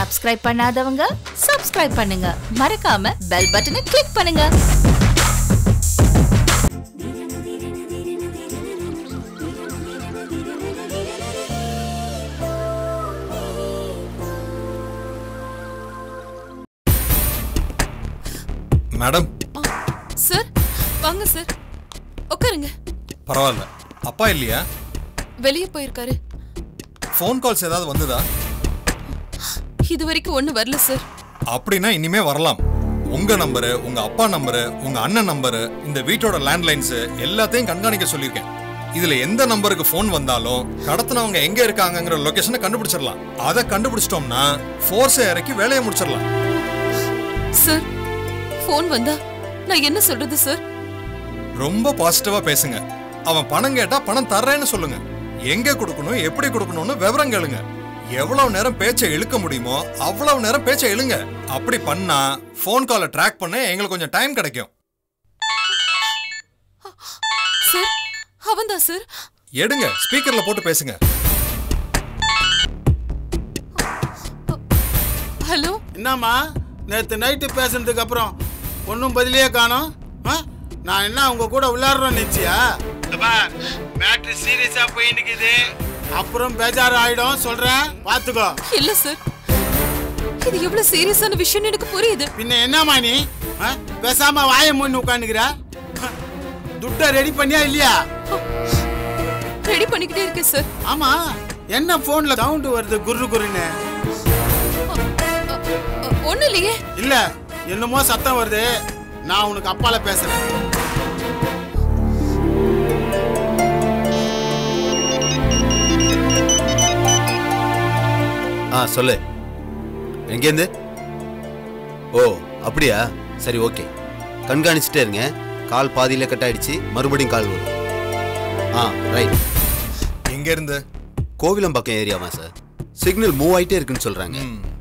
Subscribe பண்ணாதவங்க subscribe பண்ணுங்க. மறக்காம பெல் பட்டனை கிளிக் பண்ணுங்க. மேடம். சார் வாங்க சார், உட்காருங்க. பரவாயில்ல. அப்பா இல்லையா? வெளியே போயிருக்காரு. ஃபோன் கால்ஸ் ஏதாவது வந்ததா? இது வரைக்கும் ஒண்ணு வரல சார். அப்படின்னா இனிமே வரலாம். உங்க நம்பரு, உங்க அப்பா நம்பரு, உங்க அண்ணன் நம்பரு, இந்த வீட்டோட லேண்ட்லைன்ஸ் எல்லாத்தையும் கண்காணிக்க சொல்லியிருக்கேன். இதுல எந்த நம்பருக்கு ஃபோன் வந்தாலும் கடத்தினவங்க எங்க இருக்காங்கங்கிற லொகேஷனை கண்டுபிடிச்சிடலாம். அதை கண்டுபிடிச்சிட்டோம்னா ஃபோர்ஸை இறக்கி வேலையை முடிச்சிடலாம். சார் ஃபோன் வந்தா நான் என்ன சொல்றது சார்? ரொம்ப பாசிட்டிவா பேசுங்க. அவன் பணம் கேட்டா பணம் தர்றேன்னு சொல்லுங்க. எங்க கொடுக்கணும், எப்படி கொடுக்கணும்னு விவரம் கேளுங்க. எவ்வளவு நேரம் பேச்சை இழுக்க முடியுமோ அவ்வளவு நேரம் பேச்சை இழுங்க. அப்படி பண்ணா ஃபோன் காலை ட்ராக் பண்ண எங்களுக்கு கொஞ்சம் டைம் கிடைக்கும். சார் அவன்தான் சார். எடுங்க, ஸ்பீக்கர்ல போட்டு பேசுங்க. ஹலோ. என்னம்மா நேற்று நைட்டு பேசுனதுக்கு அப்புறம் ஒன்றும் பதிலே காணோம்? நான் என்ன உங்க கூட விளையாடுறோம் நினைச்சியா? மேட்ரு சீரியஸா போயிட்டு அப்புறம் பேஜார் ஆயிடும் சொல்றேன், பாத்துக்கோ. இல்ல சார், இது எவ்வளவு சீரியஸான விஷயம் எனக்கு புரியுது. பின்ன என்னம்மா நீ பேசாம வாயை மூடி உட்காந்துக்கிற? துட்டை ரெடி பண்ணியா இல்லையா? ரெடி பண்ணிக்கிட்டே இருக்கேன் சார். ஆமா, என்ன போன்ல சவுண்ட் வருது குரு குருன்னு? ஒண்ணு இல்லையே. இல்ல, என்னமோ சத்தம் வருது. நான் உனக்கு அப்பால பேசுறேன். சொல்லு. எங்கேருந்து? ஓ அப்படியா, சரி ஓகே. கண்காணிச்சுட்டே இருங்க. கால் பாதியில கட் ஆயிடுச்சு, மறுபடியும் கால் வரும். ரைட். எங்க இருந்து? கோவிலம்பாக்கம் ஏரியாவா சார்? சிக்னல் மூவ் ஆயிட்டே இருக்குன்னு சொல்றாங்க.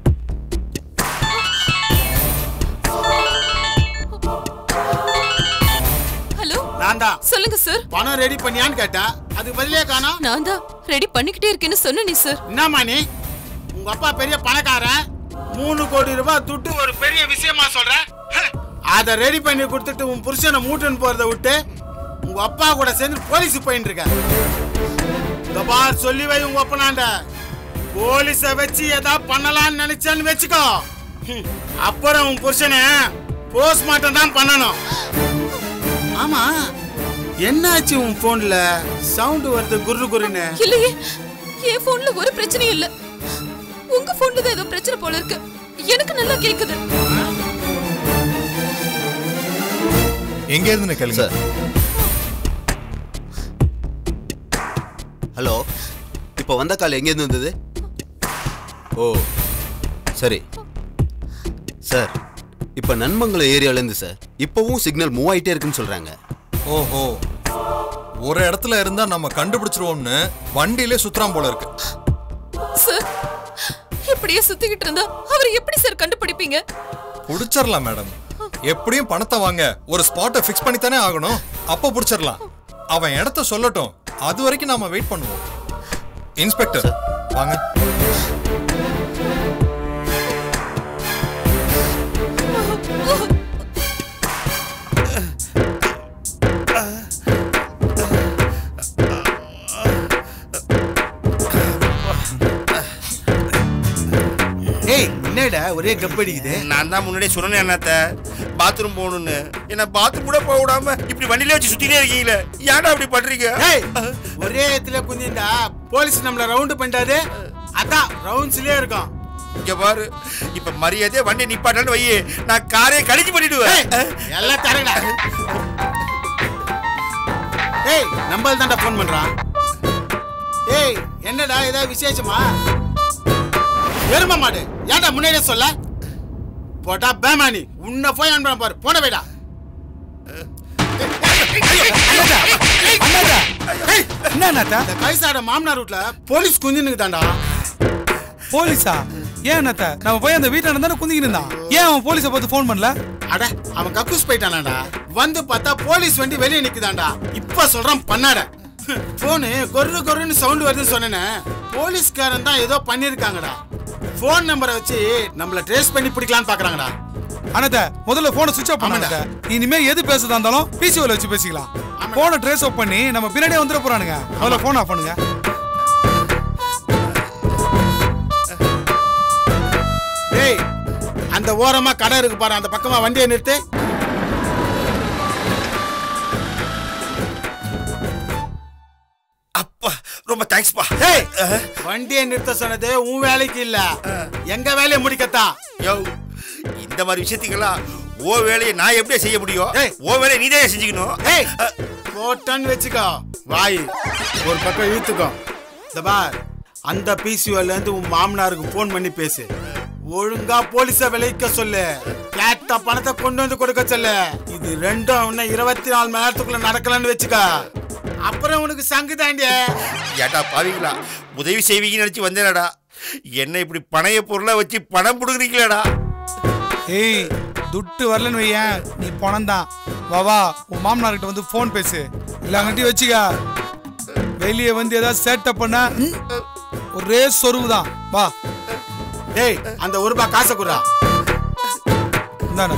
ஹலோ. நான் தான். சொல்லுங்க சார். பணம் ரெடி பண்ணியான்னு கேட்டா அது பதிலே காணோம். நான் தான் ரெடி பண்ணிக்கிட்டே இருக்கேன்னு சொன்னேனே சார். என்னம்மா நீ? உங்க அப்பா பெரிய பணக்காரன், 3 கோடி ரூபாய் துட்டு ஒரு பெரிய விஷயமா சொல்ற? அதை ரெடி பண்ணி கொடுத்துட்டு உன் புருஷனை மூட்டுன்னு போறதை விட்டு உங்க அப்பா கூட சேர்ந்து போலீஸ் போயிட்டு இருக்க. சொல்லி வை உங்க அப்பனாண்ட. போலீஸ வச்சு ஏதாவது பண்ணலாம்னு நினைச்சேன்னு வச்சுக்கோ, அப்புறம் உன் புருஷனை போஸ்ட்மார்ட்டம் தான் பண்ணணும். ஆமா, என்னாச்சு உன் போன்ல சவுண்ட் வருது குரு குருன்னு? இல்லையே, என் போன்ல ஒரு பிரச்சனையும் இல்ல. உங்க போன்ல தான் ஏதோ பிரச்சனை போல இருக்கு. எனக்கு நல்லா கேக்குது. எங்க இருந்து கேளுங்க. ஹலோ, இப்போ வந்த கால் எங்க இருந்து வந்தது? ஓ சரி சார். இப்போ நன்மங்கலம் ஏரியால இருந்து சார் இப்பவும் சிக்னல் மூவ் ஆயிட்டே இருக்குன்னு சொல்றாங்க. ஓஹோ, ஒரு இடத்துல இருந்தா நம்ம கண்டுபிடிச்சிருவோம்னு வண்டியிலே சுத்துறான் போல இருக்கு. சார் இப்படியே சுத்திக்கிட்டு இருந்தா அவர் எப்படி சார் கண்டுபிடிப்பீங்க? புடிச்சிடலாம் மேடம். எப்படியும் பணத்தை வாங்க ஒரு ஸ்பாட்டை ஃபிக்ஸ் பண்ணி தானே ஆகணும். அப்போ புடிச்சிடலாம். அவன் இடத்த சொல்லட்டும், அது வரைக்கும் நாம வெயிட் பண்ணுவோம். இன்ஸ்பெக்டர் வாங்க. என்னடா ஒரே கப்படிக்குது? நான் தான் முன்னாடியே சொன்னேன் என்னத்த பாத்ரூம் போகணும்னு. என்ன பாத்ரூம் கூட போக விடாம இப்படி வண்டியில வச்சு சுத்தினே இருக்கீங்களே, ஏன்டா அப்படி பண்றீங்க? ஒரே இடத்துல குந்திண்டா போலீஸ் நம்மள ரவுண்ட் பண்ணிட்டாரு. அதான் ரவுண்ட்ஸ்லயே இருக்கோம். இங்க பாரு, இப்ப மரியாதையா வண்டி நிப்பாட்டான்னு வையே, நான் காரே கடிச்சு பண்ணிடுவேன். எல்லாம் தரடா. ஏய், நம்பல் தான்டா போன் பண்றான். ஏய், என்னடா ஏதாவது விசேஷமா? எரும மாடு, ஏன்டா முன்னாடியே சொல்ல? போட்டா பேமானி, உன்னை போய் அனுப்ப பாரு. போட வேடா. என்ன கைசாட மாமனார் வீட்ல போலீஸ் குந்தினுக்கு தாண்டா. போலீஸா? ஏன் நம்ம போய் அந்த வீட்டுல இருந்தா குந்திக்கிட்டு இருந்தான். ஏன் அவன் போலீஸை பார்த்து போன் பண்ணல? அட, அவன் கக்கூஸ் போயிட்டானாடா. வந்து பார்த்தா போலீஸ் வண்டி வெளியே நிக்குதாண்டா. இப்ப சொல்றான் பண்ணாட. போனு கொர்ரு கொர்ருன்னு சவுண்ட் வருதுன்னு சொன்னேன்னு போலீஸ்காரன் தான் ஏதோ பண்ணிருக்காங்கடா. போன் நம்பரை வச்சு நம்மள ட்ரேஸ் பண்ணி பிடிக்கலாம்னு பாக்குறாங்கடா. அண்ணாத்த முதல்ல போனை சுவிட்ச் ஆஃப் பண்ணுங்க. இனிமே எது பேசுறதா இருந்தாலும் பிசிஓல வச்சு பேசிக்கலாம். போனை ட்ரேஸ் ஆஃப் பண்ணி நம்ம பின்னாடியே வந்துட போறானுங்க. முதல்ல போன் ஆஃப் பண்ணுங்க. டேய், அந்த ஓரமா கடை இருக்கு பாரு, அந்த பக்கமா வண்டியை நிறுத்து. அப்பா ரொம்ப தேங்க்ஸ்ப்பா. டேய், வண்டியை நிறுத்த சொன்னது உன் வேலைக்கு இல்ல, எங்க வேலையை முடிக்கத்தான். யோ, இந்த மாதிரி விஷயத்துக்கெல்லாம் ஓ வேலையை நான் எப்படியே செய்ய முடியும்? ஓ வேலையை நீதான் செஞ்சுக்கணும். போட்டன்னு வச்சுக்கோ, வாய் ஒரு பக்கம் இழுத்துக்கோ. இந்த பார், அந்த பிசிஓல இருந்து உன் மாமனாருக்கு போன் பண்ணி பேசு. ஒழுங்கா போலீஸ விளைவிக்க சொல்லு. கேட்ட பணத்தை கொண்டு வந்து கொடுக்க சொல்லு. இது ரெண்டும் இன்னும் 24 மணி நேரத்துக்குள்ள நடக்கலன்னு வச்சுக்க, அப்புறம் உனக்கு சங்கு தாண்டிய. ஏட்டா பாவீங்களா, உதவி செய்வீங்கன்னு நினைச்சு வந்தேனடா. என்ன இப்படி பணைய பொருளை வச்சு பணம் புடுங்குறீங்களாடா? ஏய், துட்டு வரலன்னு வையன், நீ பணம் தான். வா உன் மாமனார்கிட்ட வந்து போன் பேசு. இல்லாங்கட்டி வச்சுக்க, வெளியே வந்து ஏதாவது சேட்டை பண்ண ஒரே சொருவு தான். வா. டேய், அந்த ₹1 காசை குடுறா. இந்தாண்ணா.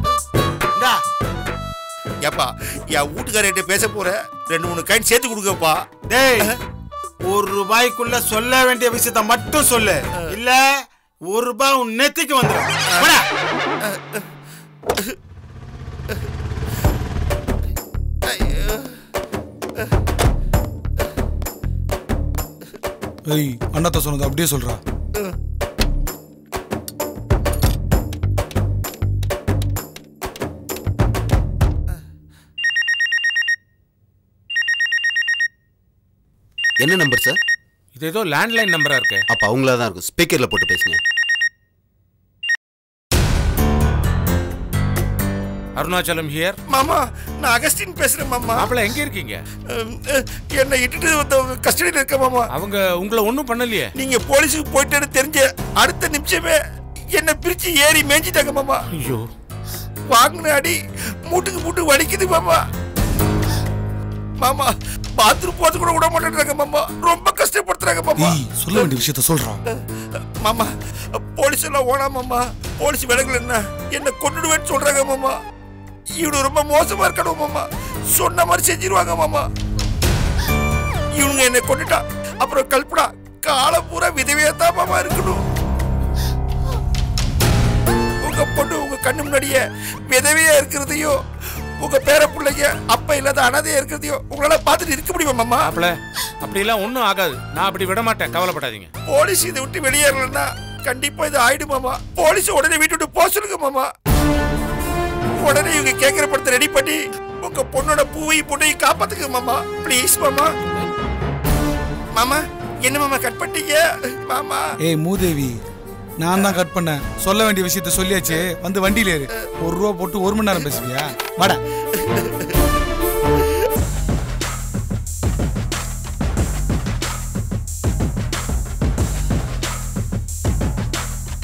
ஏப்பா, என் வீட்டுக்காரர்கிட்ட பேச போற, 2-3 காயின் சேர்த்து கொடுங்கப்பா. டேய், ₹1 சொல்ல வேண்டிய விஷயத்த மட்டும் சொல்லு, இல்ல ₹1 உன் நெத்திக்கு வந்துடும். ஏய், அண்ணாத்த சொன்னது அப்படியே சொல்றா. என்ன நம்பர் சார்? இது ஏதோ லேண்ட்லைன் நம்பரா இருக்கு. அப்ப அவங்களா தான் இருக்கும். ஸ்பீக்கர்ல போட்டு பேசுங்க. அருணாச்சலம் ஹியர். மாமா, நான் அகஸ்டின் பேசுறேன் மாமா. மாப்பிள்ள எங்க இருக்கீங்க? என்ன இட்டுட்டு வந்தவங்க கஸ்டடியில் இருக்க மாமா. அவங்க உங்களை ஒன்றும் பண்ணலையே. நீங்க போலீஸுக்கு போயிட்டேன்னு தெரிஞ்ச அடுத்த நிமிஷமே என்ன பிரிச்சு ஏறி மேய்ஞ்சிட்டாங்க மாமா. ஐயோ, வாங்கின அடி மூட்டுக்கு மூட்டு வலிக்குது மாமா. மாமா, பாத்ரூம் போது கூட விட மாட்டேன்றாங்க மாமா. ரொம்ப கஷ்டப்படுத்துறாங்க மாமா. சொல்ல வேண்டிய விஷயத்த சொல்றான் மாமா. போலீஸ் எல்லாம் ஓனா மாமா. போலீஸ் விலகலன்னா என்ன கொண்டுடுவேன்னு சொல்றாங்க மாமா. இவனு ரொம்ப மோசமா இருக்கணும் மாமா. சொன்ன மாதிரி செஞ்சிருவாங்க மாமா. இவனுங்க என்ன கொண்டுட்டா அப்புறம் கல்பனா காலம் பூரா விதவையா தான் மாமா இருக்கணும். உங்க பொண்ணு உங்க கண்ணு முன்னாடியே விதவையா இருக்கிறதையோ, உங்க பேர பிள்ளைங்க அப்ப இல்லாத அனாதையா இருக்கிறதையோ உங்களால பார்த்துட்டு இருக்க முடியுமா மாமா? அப்படி எல்லாம் ஒன்றும் ஆகாது. நான் அப்படி விட மாட்டேன், கவலைப்படாதீங்க. போலீஸ் இதை விட்டு வெளியேறலன்னா கண்டிப்பா இது ஆயிடும் மாமா. போலீஸ் உடனே வீட்டு விட்டு போக சொல்லுங்க மாமா. உடனே இவங்க கேட்கிற படத்தை ரெடி பண்ணி உங்க பொண்ணோட பொண்ணையும் காப்பாத்துங்க மாமா. ப்ளீஸ் மாமா. மாமா, என்ன மாமா கட் பண்ணிட்டீங்க மாமா? ஏய் மூதேவி, நான் தான் கட் பண்ணேன். சொல்ல வேண்டிய விஷயத்த சொல்லியாச்சு. வந்து வண்டியில ஏறு. ₹1 போட்டு 1 மணி நேரம் பேசுவியா? வாடா.